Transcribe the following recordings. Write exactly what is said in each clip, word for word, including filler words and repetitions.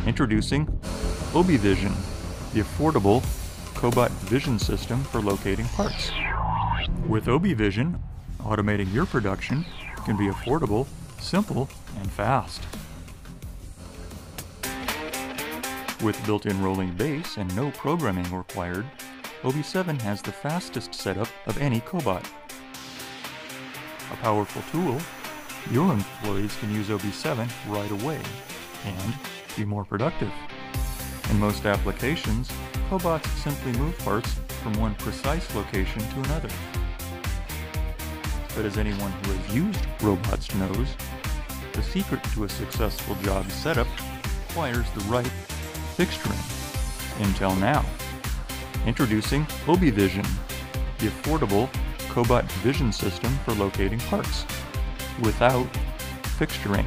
Introducing O B Vision, the affordable Cobot vision system for locating parts. With O B Vision, automating your production can be affordable, simple, and fast. With built-in rolling base and no programming required, O B seven has the fastest setup of any Cobot. A powerful tool, your employees can use O B seven right away and be more productive. In most applications, Cobots simply move parts from one precise location to another. But as anyone who has used robots knows, the secret to a successful job setup requires the right fixturing. Until now. Introducing O B Vision, the affordable Cobot vision system for locating parts, without fixturing.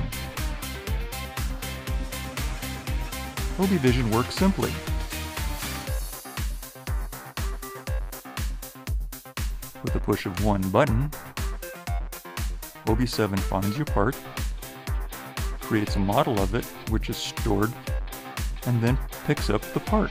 O B Vision works simply. With the push of one button, O B seven finds your part, creates a model of it which is stored, and then picks up the part.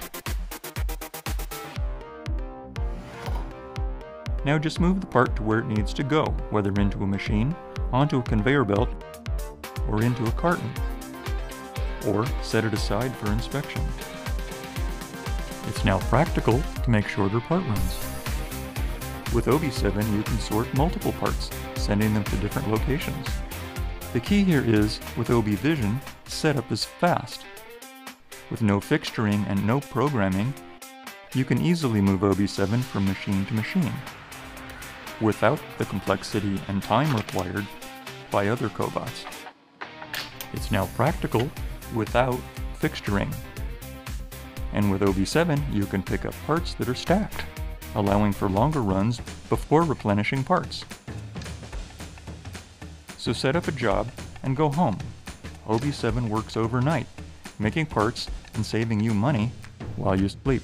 Now just move the part to where it needs to go, whether into a machine, onto a conveyor belt, or into a carton, or set it aside for inspection. It's now practical to make shorter part runs. With O B seven, you can sort multiple parts, sending them to different locations. The key here is, with O B Vision, setup is fast. With no fixturing and no programming, you can easily move O B seven from machine to machine, without the complexity and time required by other Cobots. It's now practical without fixturing. And with O B seven, you can pick up parts that are stacked, allowing for longer runs before replenishing parts. So set up a job and go home. O B seven works overnight, making parts and saving you money while you sleep.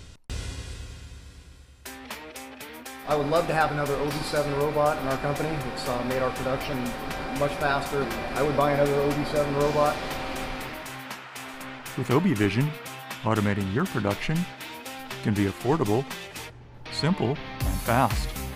I would love to have another O B seven robot in our company. It's uh, made our production much faster. I would buy another O B seven robot. With O B Vision, automating your production can be affordable, simple, and fast.